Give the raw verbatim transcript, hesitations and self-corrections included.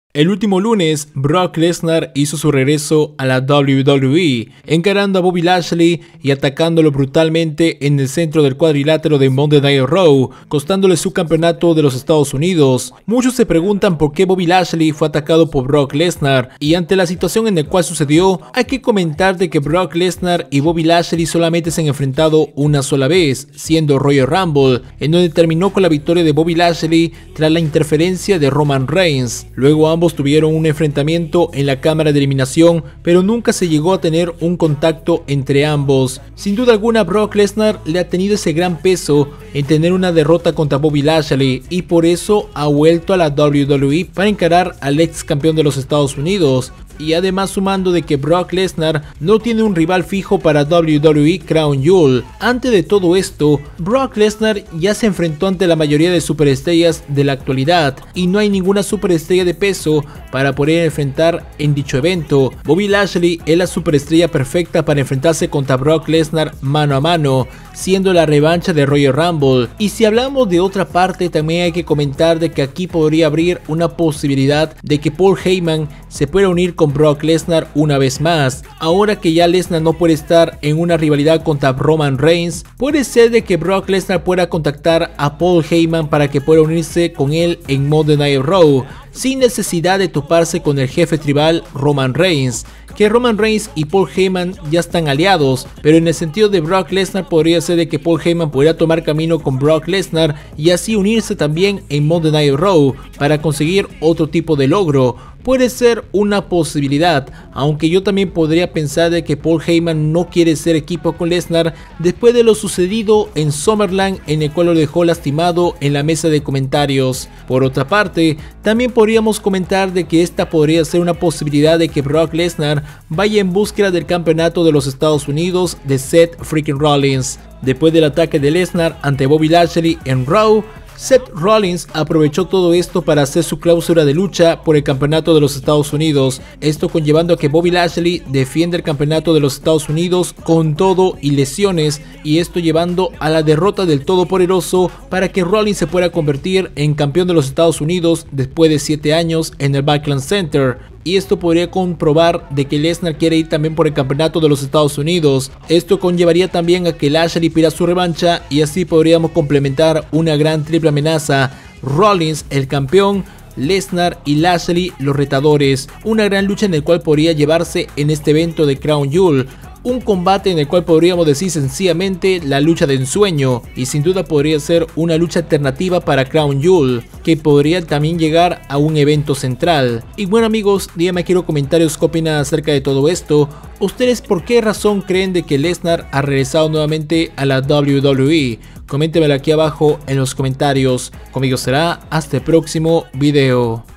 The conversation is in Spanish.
El último lunes, Brock Lesnar hizo su regreso a la doble u doble u E, encarando a Bobby Lashley y atacándolo brutalmente en el centro del cuadrilátero de Monday Night Raw, costándole su campeonato de los Estados Unidos. Muchos se preguntan por qué Bobby Lashley fue atacado por Brock Lesnar, y ante la situación en la cual sucedió, hay que comentar de que Brock Lesnar y Bobby Lashley solamente se han enfrentado una sola vez, siendo Royal Rumble, en donde terminó con la victoria de Bobby Lashley tras la interferencia de Roman Reigns. Luego ambos Ambos tuvieron un enfrentamiento en la cámara de eliminación, pero nunca se llegó a tener un contacto entre ambos. Sin duda alguna, Brock Lesnar le ha tenido ese gran peso en tener una derrota contra Bobby Lashley, y por eso ha vuelto a la doble u doble u E para encarar al ex campeón de los Estados Unidos. Y además, sumando de que Brock Lesnar no tiene un rival fijo para doble u doble u E Crown Jewel. Antes de todo esto, Brock Lesnar ya se enfrentó ante la mayoría de superestrellas de la actualidad, y no hay ninguna superestrella de peso para poder enfrentar en dicho evento. Bobby Lashley es la superestrella perfecta para enfrentarse contra Brock Lesnar mano a mano, siendo la revancha de Royal Rumble. Y si hablamos de otra parte, también hay que comentar de que aquí podría abrir una posibilidad de que Paul Heyman se pueda unir con Brock Lesnar una vez más. Ahora que ya Lesnar no puede estar en una rivalidad contra Roman Reigns, puede ser de que Brock Lesnar pueda contactar a Paul Heyman para que pueda unirse con él en Monday Night Raw, sin necesidad de toparse con el jefe tribal Roman Reigns, que Roman Reigns y Paul Heyman ya están aliados, pero en el sentido de Brock Lesnar podría ser de que Paul Heyman pudiera tomar camino con Brock Lesnar y así unirse también en Monday Night Raw para conseguir otro tipo de logro. Puede ser una posibilidad, aunque yo también podría pensar de que Paul Heyman no quiere ser equipo con Lesnar después de lo sucedido en SummerSlam, en el cual lo dejó lastimado en la mesa de comentarios. Por otra parte, también podríamos comentar de que esta podría ser una posibilidad de que Brock Lesnar vaya en búsqueda del campeonato de los Estados Unidos de Seth freaking Rollins. Después del ataque de Lesnar ante Bobby Lashley en Raw, Seth Rollins aprovechó todo esto para hacer su cláusula de lucha por el campeonato de los Estados Unidos, esto conllevando a que Bobby Lashley defienda el campeonato de los Estados Unidos con todo y lesiones, y esto llevando a la derrota del todopoderoso para que Rollins se pueda convertir en campeón de los Estados Unidos después de siete años en el Barclays Center. Y esto podría comprobar de que Lesnar quiere ir también por el campeonato de los Estados Unidos. Esto conllevaría también a que Lashley pida su revancha, y así podríamos complementar una gran triple amenaza: Rollins el campeón, Lesnar y Lashley los retadores. Una gran lucha en el cual podría llevarse en este evento de Crown Jewel. Un combate en el cual podríamos decir sencillamente la lucha de ensueño, y sin duda podría ser una lucha alternativa para Crown Jewel, que podría también llegar a un evento central. Y bueno amigos, díganme aquí en los comentarios qué opinan acerca de todo esto. ¿Ustedes por qué razón creen de que Lesnar ha regresado nuevamente a la doble u doble u E? Coméntemelo aquí abajo en los comentarios. Conmigo será hasta el próximo video.